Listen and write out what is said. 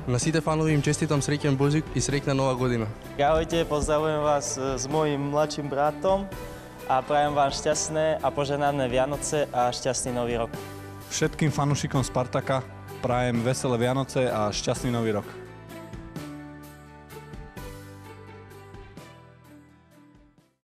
Nosite fanovým čestitom srećan Božić i sretna Nova godina. Ahojte, pozdravujem vás s mojím mladším bratom a prajem vám šťastné a požehnané Vianoce a šťastný Nový rok. Všetkým fanúšikom Spartaka prajem veselé Vianoce a šťastný Nový rok.